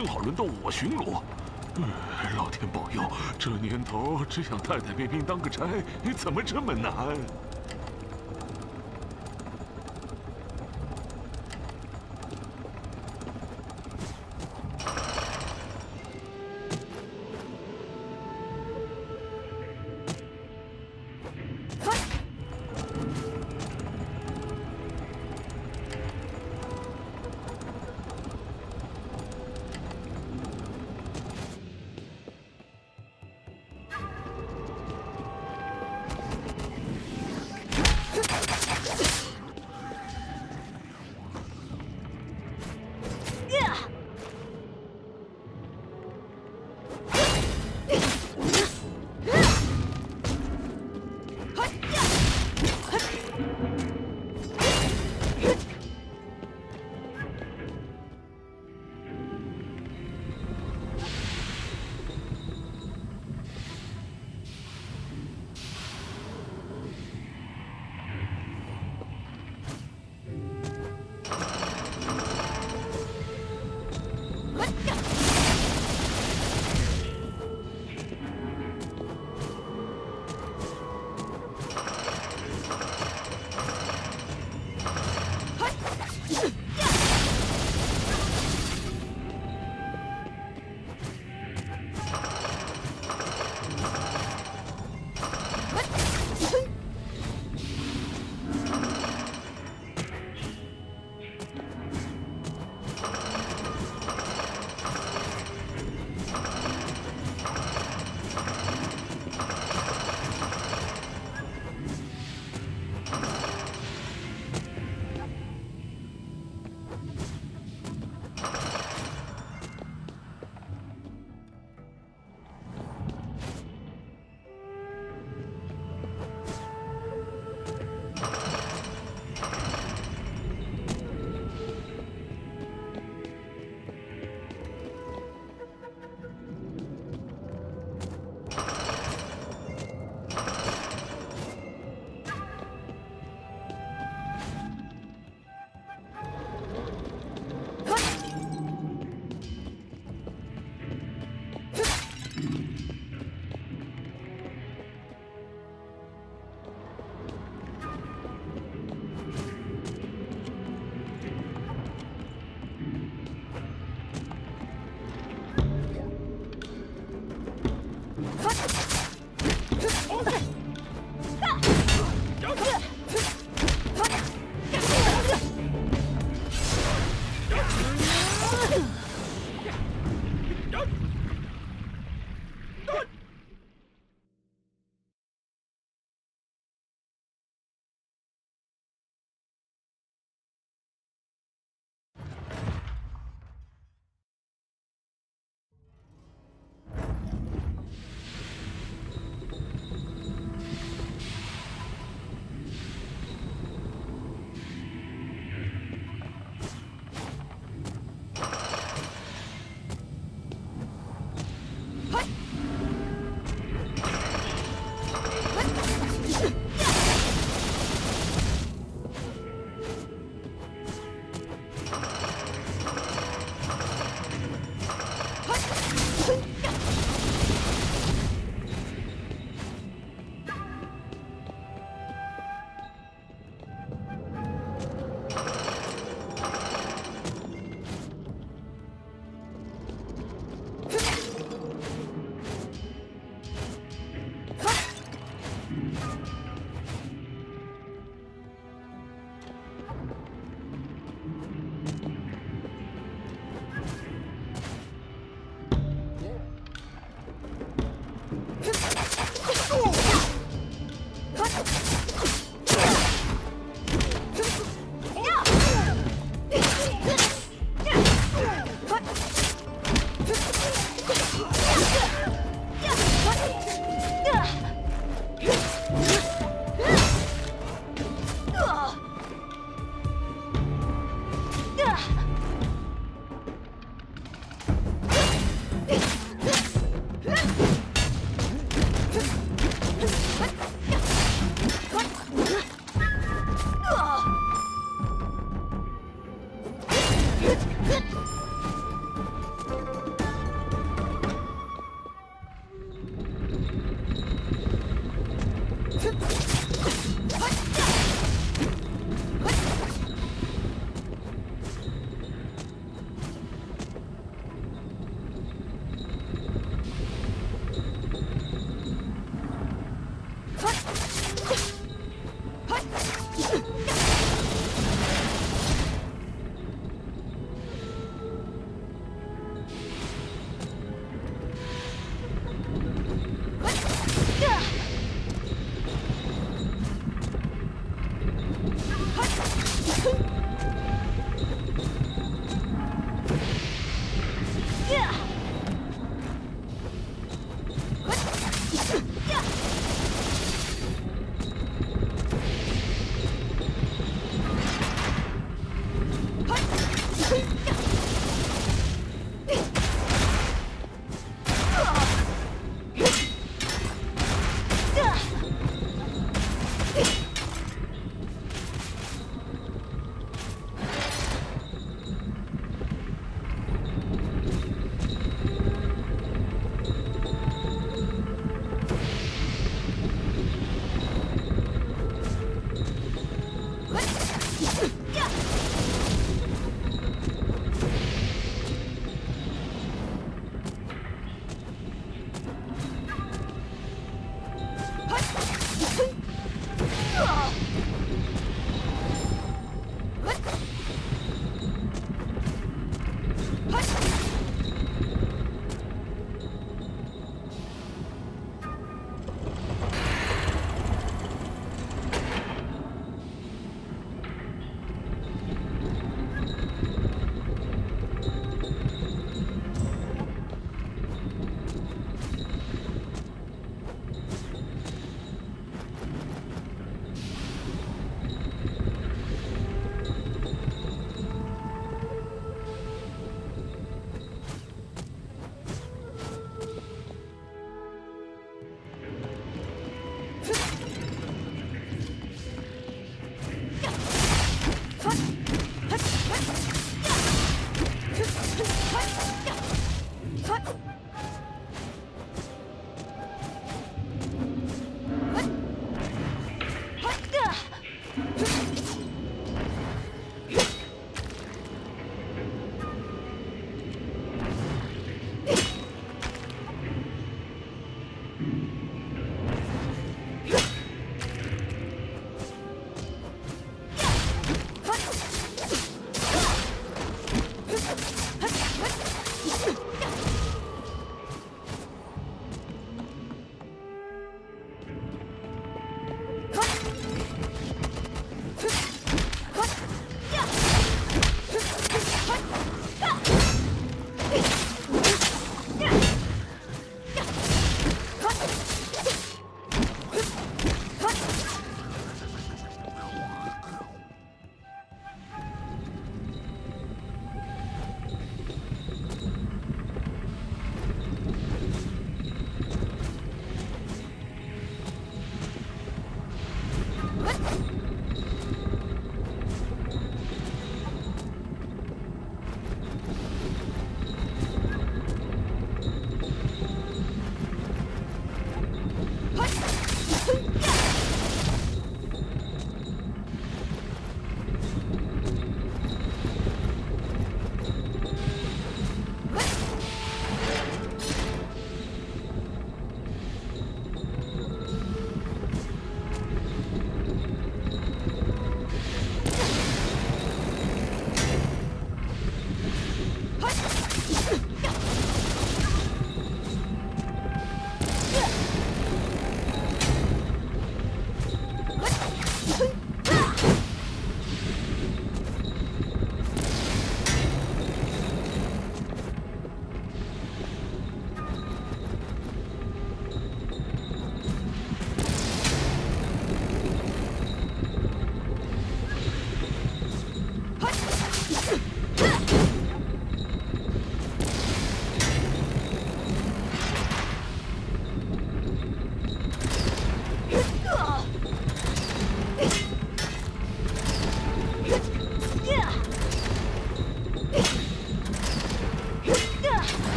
正好轮到我巡逻。老天保佑，这年头只想带带便便当个差，怎么这么难？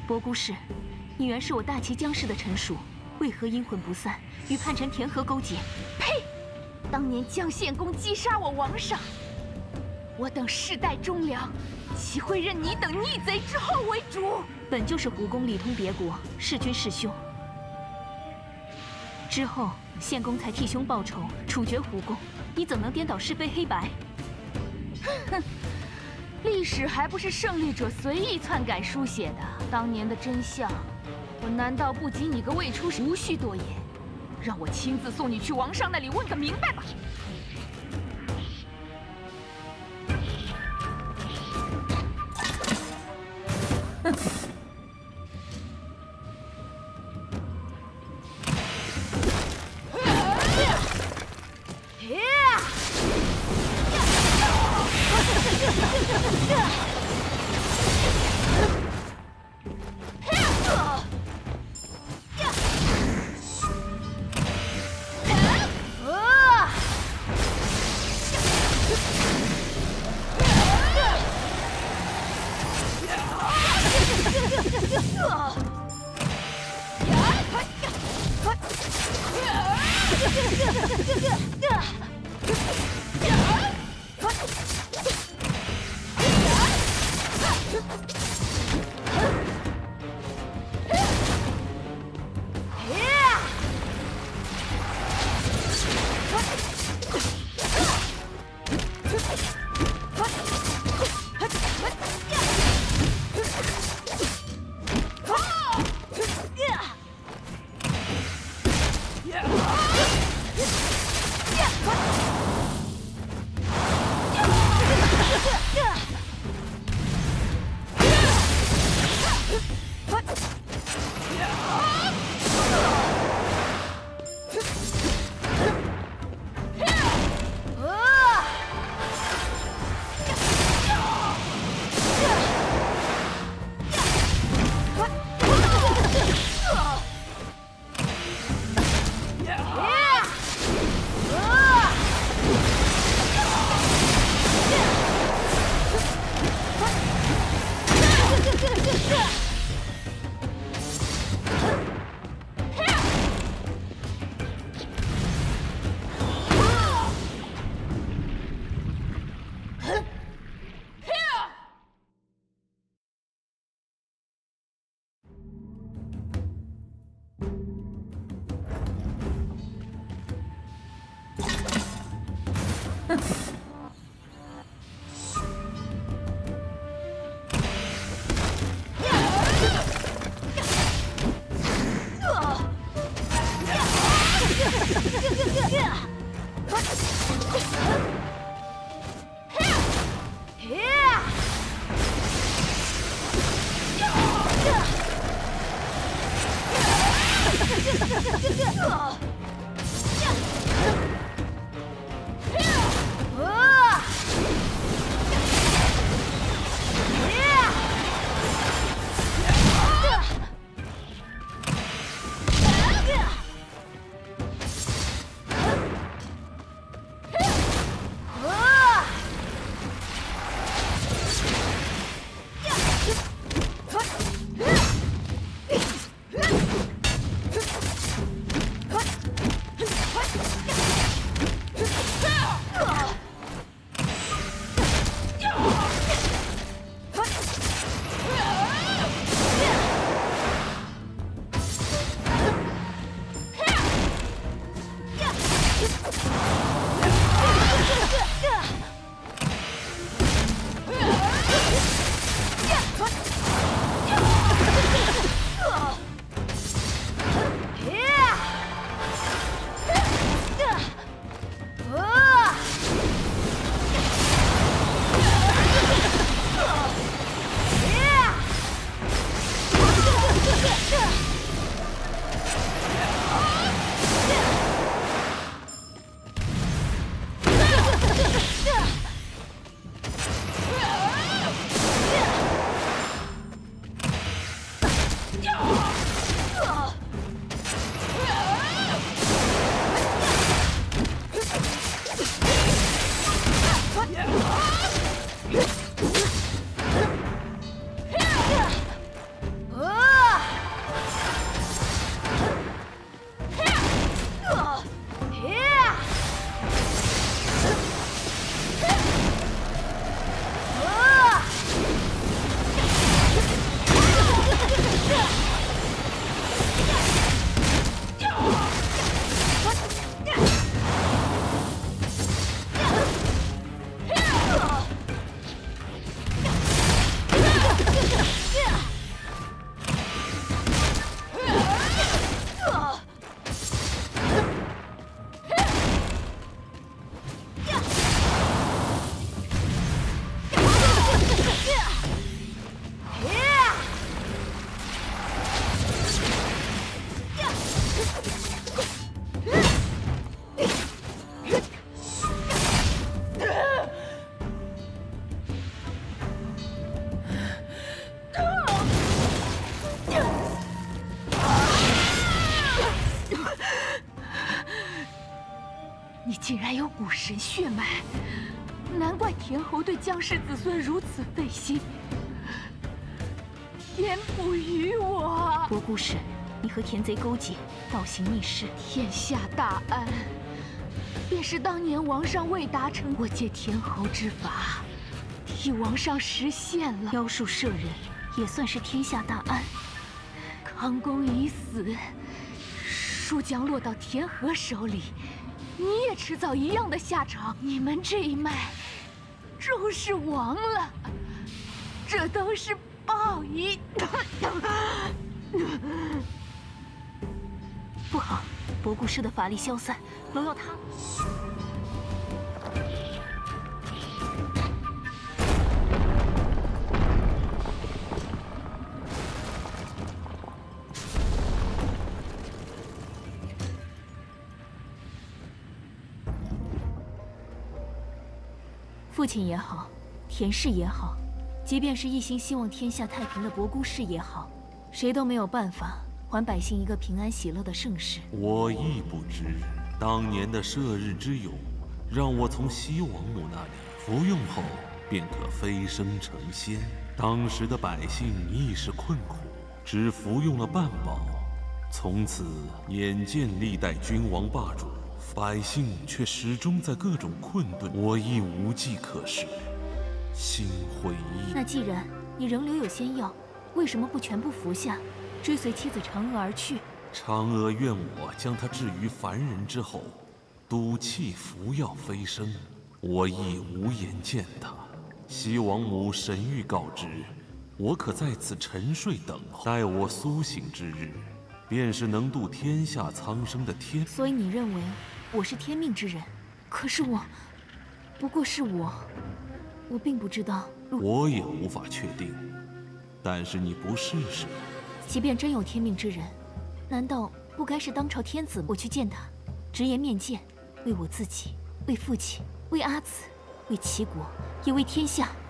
博姑氏，你原是我大齐江氏的臣属，为何阴魂不散，与叛臣田和勾结？ 呸！当年江献公击杀我王上，我等世代忠良，岂会认你等逆贼之后为主？ 本就是胡公里通别国，弑君弑兄。之后献公才替兄报仇，处决胡公，你怎能颠倒是非黑白？ 哼！历史还不是胜利者随意篡改书写的？当年的真相，我难道不及你个未出世？无需多言，让我亲自送你去王上那里问个明白吧。哼！ 竟然有古神血脉，难怪田侯对姜氏子孙如此费心。天不与我！ 博姑氏，你和田贼勾结，倒行逆施， 天下大安，便是当年王上未达成，我借田侯之法，替王上实现了。 妖术摄人，也算是天下大安。 康公已死，书将落到田和手里，你也迟早一样的下场。你们这一脉，终是亡了，这都是报应。 不好，博姑氏的法力消散，楼要塌了。父亲也好，田氏也好，即便是一心希望天下太平的博姑氏也好，谁都没有办法还百姓一个平安喜乐的盛世。 我亦不知，当年的射日之勇，让我从西王母那里服用后，便可飞升成仙。当时的百姓亦是困苦，只服用了半饱，从此眼见历代君王霸主，百姓却始终在各种困顿，我亦无计可施，心灰意。 那既然你仍留有仙药，为什么不全部服下，追随妻子嫦娥而去？ 嫦娥愿我将她置于凡人之后，赌气服药飞升，我亦无颜见她。西王母神谕告知，我可在此沉睡等候，待我苏醒之日，便是能渡天下苍生的天。 所以你认为我是天命之人？可是我，不过是我并不知道。 我也无法确定，但是你不试试？ 即便真有天命之人，难道不该是当朝天子？我去见他，直言面见，为我自己，为父亲，为阿紫，为齐国，也为天下。